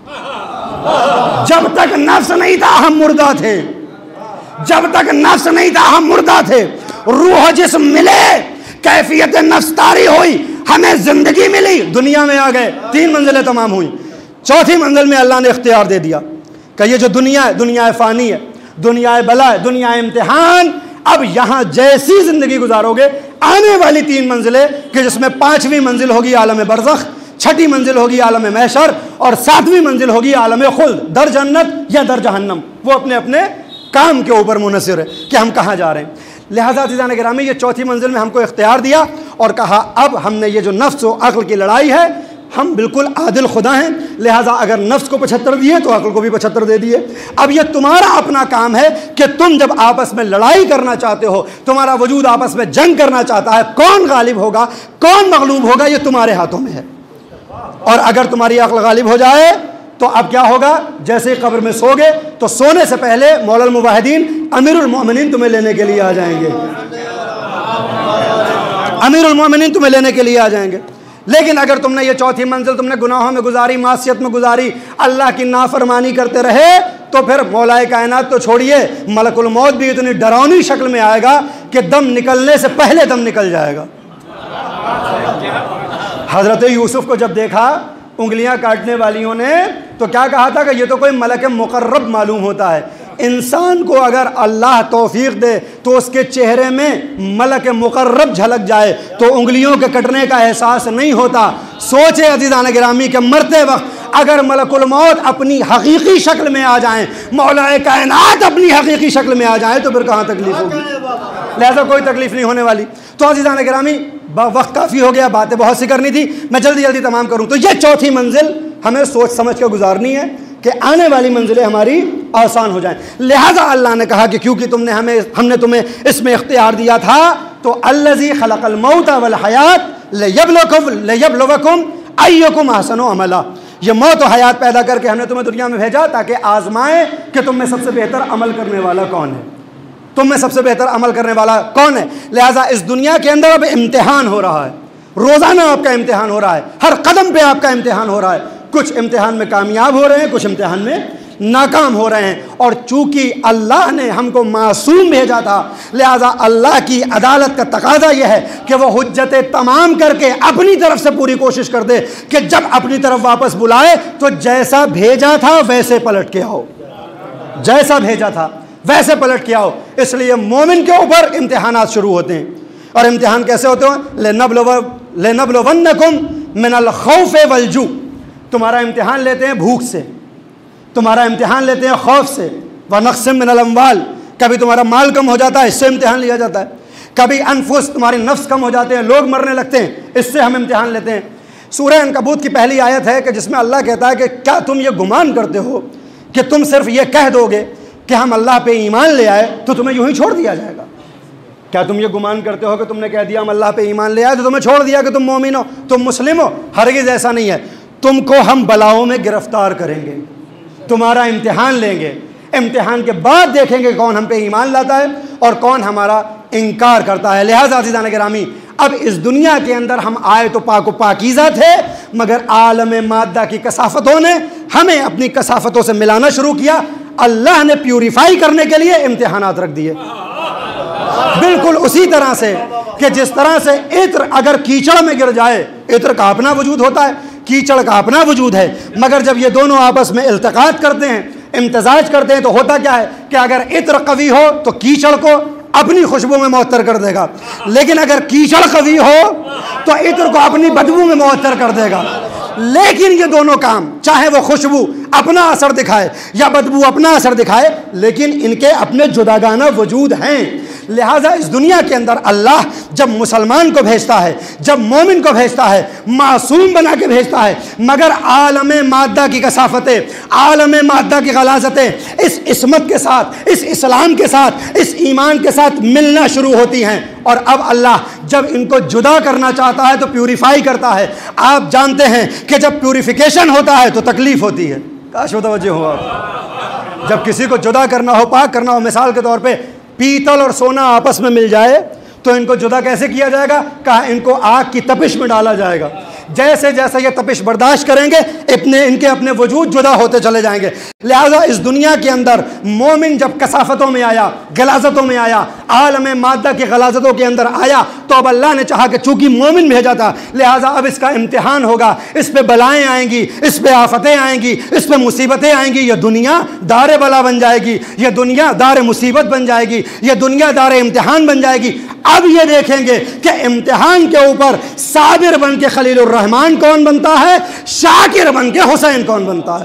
जब तक नफ्स नहीं था हम मुर्दा थे, जब तक नफ्स नहीं था हम मुर्दा थे। रूह जिस्म मिले, कैफियत नफ्स तारी हुई, हमें जिंदगी मिली, दुनिया में आ गए, तीन मंजिलें तमाम हुई। चौथी मंजिल में अल्लाह ने इख्तियार दे दिया कि ये जो दुनिया है, दुनिया फ़ानी है, दुनिया बला है, दुनिया इम्तिहान। अब यहाँ जैसी जिंदगी गुजारोगे, आने वाली तीन मंजिलें कि जिसमें पांचवी मंजिल होगी आलम बरज़ख, छठी मंजिल होगी आलम महशर और सातवीं मंजिल होगी आलम खुल्द, दर जन्नत या दर जहन्नम। वो अपने अपने काम के ऊपर मुनसिर है कि हम कहाँ जा रहे हैं। लिहाजा अज़ीज़ान गिरामी, ये चौथी मंजिल में हमको इख्तियार दिया और कहा अब हमने ये जो नफ्स व अक्ल की लड़ाई है, हम बिल्कुल आदिल खुदा हैं, लिहाजा अगर नफ्स को पचहत्तर दिए तो अक्ल को भी पचहत्तर दे दिए। अब ये तुम्हारा अपना काम है कि तुम जब आपस में लड़ाई करना चाहते हो, तुम्हारा वजूद आपस में जंग करना चाहता है, कौन गालिब होगा कौन मगलूब होगा ये तुम्हारे हाथों में है। और अगर तुम्हारी अक्ल गालिब हो जाए तो अब क्या होगा, जैसे ही कब्र में सोगे तो सोने से पहले मौलल मुवाहिदीन अमीरुल मोमिनीन तुम्हें लेने के लिए आ जाएंगे, अमीरुल मोमिनीन तुम्हें लेने के लिए आ जाएंगे। लेकिन अगर तुमने ये चौथी मंजिल तुमने गुनाहों में गुजारी, मासियत में गुजारी, अल्लाह की नाफरमानी करते रहे, तो फिर मौलाए कायनात तो छोड़िए, मलकुल मौत भी इतनी डरावनी शक्ल में आएगा कि दम निकलने से पहले दम निकल जाएगा। हज़रत यूसुफ को जब देखा उंगलियां काटने वालियों ने, तो क्या कहा था कि ये तो कोई मलक मुकर्रब मालूम होता है। इंसान को अगर अल्लाह तौफीक दे तो उसके चेहरे में मलक मुकर्रब झलक जाए तो उंगलियों के कटने का एहसास नहीं होता। सोचे अज़ीज़ान गिरामी के मरते वक्त अगर मलकुल मौत अपनी हकीकी शक्ल में आ जाएं, मौलाए कायनात अपनी हकीकी शक्ल में आ जाए, तो फिर कहाँ तकलीफ होगी। लिहाजा कोई तकलीफ नहीं होने वाली। तो अज़ीज़ान गिरामी, वक्त काफ़ी हो गया, बातें बहुत सी करनी थी, मैं जल्दी जल्दी तमाम करूँ। तो ये चौथी मंजिल हमें सोच समझ कर गुजारनी है कि आने वाली मंजिलें हमारी आसान हो जाएं। लिहाजा अल्लाह ने कहा कि क्योंकि तुमने हमें हमने तुम्हें इसमें इख्तियार दिया था, तो अल्लज़ी खलक़ल मौत वल हयात लियब्लुवकुम लियब्लुवकुम अय्युकुम अहसनु अमला। ये मौत और हयात पैदा करके हमने तुम्हें दुनिया में भेजा ताकि आजमाएं कि तुम में सबसे बेहतर अमल करने वाला कौन है, तुम में सबसे बेहतर अमल करने वाला कौन है। लिहाजा इस दुनिया के अंदर अब इम्तिहान हो रहा है, रोज़ाना आपका इम्तिहान हो रहा है, हर कदम पे आपका इम्तिहान हो रहा है। कुछ इम्तिहान में कामयाब हो रहे हैं, कुछ इम्तिहान में नाकाम हो रहे हैं। और चूंकि अल्लाह ने हमको मासूम भेजा था, लिहाजा अल्लाह की अदालत का तकाजा यह है कि वह हुज्जतें तमाम करके अपनी तरफ से पूरी कोशिश कर दे कि जब अपनी तरफ वापस बुलाए तो जैसा भेजा था वैसे पलट के आओ, जैसा भेजा था वैसे पलट के आओ। इसलिए मोमिन के ऊपर इम्तिहानात शुरू होते हैं। और इम्तिहान कैसे होते हैं? लिनब्लुवन्नकुम मिनल खौफ वल जू, तुम्हारा इम्तिहान लेते हैं भूख से, तुम्हारा इम्तिहान लेते हैं खौफ से, व नक़्सिम मिनल अम्वाल, कभी तुम्हारा माल कम हो जाता है, इससे इम्तिहान लिया जाता है। कभी अनफुस, तुम्हारे नफ्स कम हो जाते हैं, लोग मरने लगते हैं, इससे हम इम्तिहान लेते हैं। सूरह अनकबूत की पहली आयत है कि जिसमें अल्लाह कहता है कि क्या तुम ये गुमान करते हो कि तुम सिर्फ ये कह दोगे कि हम अल्लाह पे ईमान ले आए तो तुम्हें यूं ही छोड़ दिया जाएगा। क्या तुम ये गुमान करते हो कि तुमने कह दिया हम अल्लाह पे ईमान ले आए तो तुम्हें छोड़ दिया कि तुम मोमिन हो, तुम मुस्लिम हो? हरगिज़ ऐसा नहीं है। तुमको हम बलाओं में गिरफ्तार करेंगे, तुम्हारा इम्तिहान लेंगे, इम्तिहान के बाद देखेंगे कौन हम पे ईमान लाता है और कौन हमारा इनकार करता है। लिहाजा अज़ीज़ान गिरामी, अब इस दुनिया के अंदर हम आए तो पाक पाकीज़ा थे, मगर आलम मादा की कसाफ़तों ने हमें अपनी कसाफ़तों से मिलाना शुरू किया। अल्लाह ने प्यूरिफाई करने के लिए इम्तिहानात रख दिए, बिल्कुल उसी तरह से कि जिस तरह से इत्र अगर कीचड़ में गिर जाए, इत्र का अपना वजूद होता है, कीचड़ का अपना वजूद है, मगर जब ये दोनों आपस में इल्तिकात करते हैं, इम्तिजाज करते हैं, तो होता क्या है कि अगर इत्र कवी हो तो कीचड़ को अपनी खुशबू में मुअत्तर कर देगा, लेकिन अगर कीचड़ कवी हो तो इत्र को अपनी बदबू में मुअत्तर कर देगा। लेकिन ये दोनों काम, चाहे वो खुशबू अपना असर दिखाए या बदबू अपना असर दिखाए, लेकिन इनके अपने जुदागाना वजूद हैं। लिहाजा इस दुनिया के अंदर अल्लाह जब मुसलमान को भेजता है, जब मोमिन को भेजता है, मासूम बना के भेजता है, मगर आलम मादा की कसाफतें, आलम मादा की गलाजतें इस इस्मत के साथ, इस इस्लाम के साथ, इस ईमान के साथ मिलना शुरू होती हैं। और अब अल्लाह जब इनको जुदा करना चाहता है तो प्यूरिफाई करता है। आप जानते हैं कि जब प्यूरिफिकेशन होता है तो तकलीफ होती है। काश मुतवज्जे हो आप। जब किसी को जुदा करना हो, पाक करना हो, मिसाल के तौर पे पीतल और सोना आपस में मिल जाए तो इनको जुदा कैसे किया जाएगा? कहा इनको आग की तपिश में डाला जाएगा। जैसे जैसे ये तपिश बर्दाश्त करेंगे इतने इनके अपने वजूद जुदा होते चले जाएंगे। लिहाजा इस दुनिया के अंदर मोमिन जब कसाफतों में आया, गलाजतों में आया, आलम मादा की गलाजतों के अंदर आया, तो अब अल्लाह ने चाहा कि चूंकि मोमिन भेजा था, लिहाजा अब इसका इम्तिहान होगा, इस पे बलाएं आएंगी, इस पे आफतें आएंगी, इस पे मुसीबतें आएंगी। यह दुनिया दार बला बन जाएगी, यह दुनिया दार मुसीबत बन जाएगी, यह दुनिया दार इम्तिहान बन जाएगी। अब ये देखेंगे कि इम्तिहान के ऊपर साबिर बन के खलीलुर रहमान कौन बनता है, शाकिर बन के हुसैन कौन बनता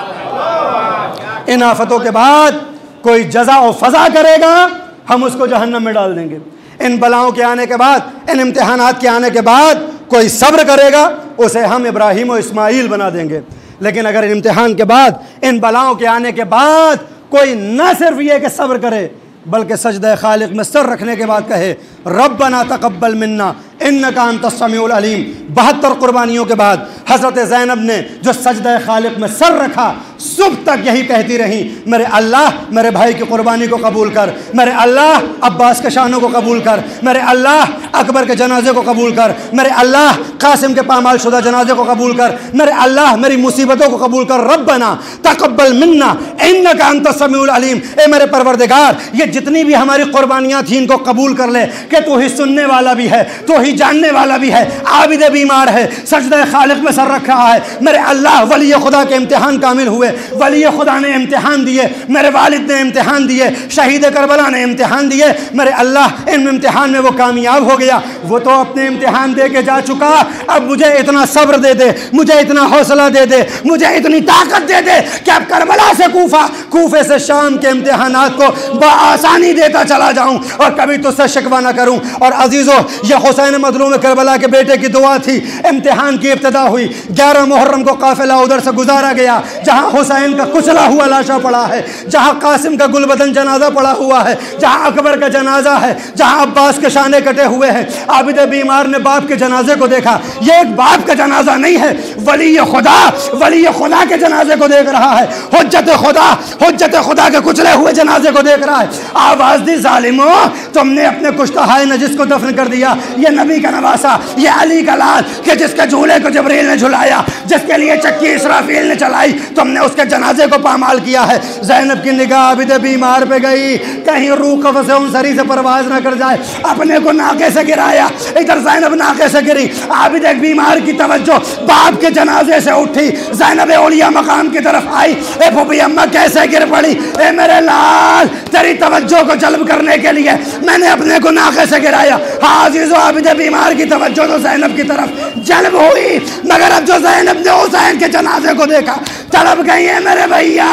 है। इन आफतों के बाद कोई जजा और फजा करेगा, हम उसको जहन्नम में डाल देंगे। इन बलाओं के आने के बाद, इन इम्तिहानात के आने के बाद कोई सब्र करेगा, उसे हम इब्राहीम और इस्माइल बना देंगे। लेकिन अगर इम्तिहान के बाद, इन बलाओं के आने के बाद कोई न सिर्फ ये कि सब्र करे, बल्कि सजदा खालिक में सर रखने के बाद कहे रब्बना तकब्बल मिन्ना इन्नका अंतस समीउल अलीम। बहत्तर कुर्बानियों के बाद हज़रत ज़ैनब ने जो सजदा खालिक में सर रखा, सुबह तक यही कहती रही, मेरे अल्लाह मेरे भाई की कुर्बानी को कबूल कर, मेरे अल्लाह अब्बास के शानों को कबूल कर, मेरे अल्लाह अकबर के जनाजे को कबूल कर, मेरे अल्लाह कासिम के पामाल शुदा जनाजे को कबूल कर, मेरे अल्लाह मेरी मुसीबतों को कबूल कर। रब्बना तकब्बल मिन्ना इन्नका अंतस समीउल अलीम। ए मेरे परवरदिगार, ये जितनी भी हमारी कुर्बानियाँ थी इनको कबूल कर ले, कि तू ही सुनने वाला भी है, तू ही जानने वाला भी है। आबिद बीमार है, सजदा खालिक में सर रख रहा है। मेरे अल्लाह वली खुदा के इम्तिहान कामिल हुए, वली खुदा ने इम्तिहान दिए, मेरे वालिद ने इम्तिहान दिए, शहीद करबला ने इम्तिहान दिए। मेरे अल्लाह इन इम्तिहान में वो कामयाब हो गया, वो तो अपने इम्तिहान दे के जा चुका। अब मुझे इतना सब्र दे दे, मुझे इतना हौसला दे दे, मुझे इतनी ताकत दे दे कि अब करबला से कूफा, कूफे से शाम के इम्तिहानात को बआसानी देता चला जाऊं और कभी तुझसे शिकवा ना करूं। और अजीज़ों, यह हुसैन मजलूम करबला के बेटे की दुआ थी। इम्तिहान की इब्तिदा हुई, ग्यारह मुहर्रम को काफिला उधर से गुजारा गया, जहां हुसैन का कुचला हुआ लाशा पड़ा है, जहां कासिम का गुलबदन जनाजा पड़ा हुआ है, जहां अकबर का जनाजा है, जहां अब्बास के शाने कटे हुए हैं। आबिद बीमार ने बाप के जनाजे को देखा। यह एक बाप का जनाजा नहीं है, वली खुदा, वली खुदा के जनाजे को देख रहा है। हुज्जत खुदा, हुज्जत खुदा के कुचले हुए जनाजे को देख रहा है। आवाज दी जालिमो, तुमने अपने कुश्तहाए नजिस को दफन कर दिया। ये नबी का नवासा, ये अली का लाल, कि जिसके झूले को जबरील ने झुलाया, जिसके लिए चक्की इसराफील ने चलाई, तुमने उसके जनाजे को पामाल किया है। ज़ैनब की निगाह आबिद बीमार पे गई, कहीं रूह कफ़ से उनसरी से परवाज ना कर जाए। अपने को नाके से गिराया, इधर ज़ैनब नाके से गिरी। आबिद बीमार की तवज्जो बाप के जनाजे से उठी, ज़ैनब औलिया मकाम की तरफ आई। ए फूफी अम्मा कैसे गिर पड़ी? ए मेरे लाल, तेरी तवज्जो को जल्ब करने के लिए मैंने अपने को नाके से गिराया। हाँ अज़ीज़ो, आबिद बीमार की तवज्जो तो ज़ैनब की तरफ जल्ब हुई, मगर अब जो ज़ैनब ने हुसैन के जनाजे को देखा, तड़प गई है मेरे भैया।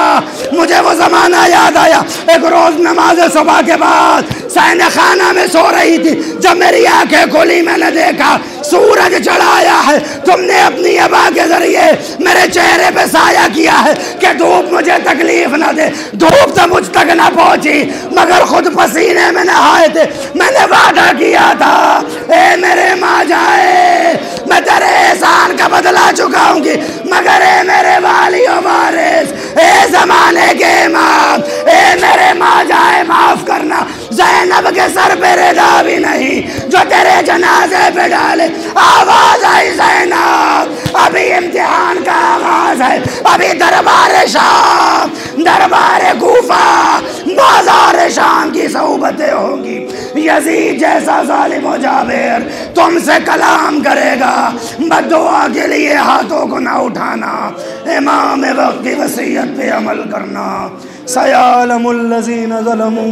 मुझे वो ज़माना याद आया, एक रोज़ नमाज सुबह के बाद सैन खाना में सो रही थी, जब मेरी आंखें खोली मैंने देखा सूरज चढ़ाया है। तुमने अपनी अबा के जरिए मेरे चेहरे पे साया किया है कि धूप मुझे तकलीफ ना दे। धूप तो मुझ तक ना पहुंची, मगर खुद पसीने में नहाए थे। मैंने वादा किया था, ए मेरे माँ जाए, मैं तेरे एहसान का बदला चुकाऊंगी, मगर ए मेरे वाली वारिस, ए जमाने के इमाम, ए मेरे माँ जाए माफ करना। ज़ैनब के सर पे रेदा भी नहीं जो तेरे जनाजे पे डाले। आवाज आई ज़ैनब, अभी इम्तिहान का आगाज है, अभी दरबार शाम, दरबार कूफा, बाजार शाम की सौबतें होंगी। यजीद जैसा जालिम व जाबिर तुमसे कलाम करेगा, बद्दुआ के लिए हाथों को ना उठाना, इमाम वक्त की वसीयत पे अमल करना। सयालमुल लज़ीना ज़लमू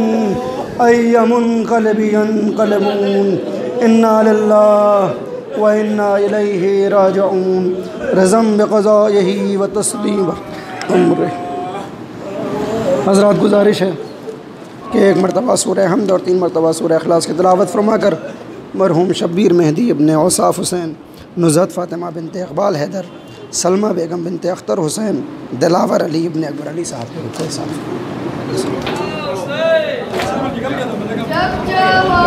अय्यमुनक़लिबि यनक़लिबून, इन्ना लिल्लाहि व इन्ना इलैहि राजिऊन। रज़म बिक़ज़ाइही व तस्लीम अम्रिही। हज़रात, गुजारिश है कि एक मरतबा सूरह हमद और तीन मरतबा सूरह इखलास की तिलावत फरमा कर मरहूम शब्बीर मेहदी इब्ने औसाफ हुसैन, नुज़रत फ़ातिमा बिनते इक़बाल हैदर, सलमा बेगम बिनते अख्तर हुसैन, दिलावर अली इब्ने अकबर अली साहब के रुपये साहब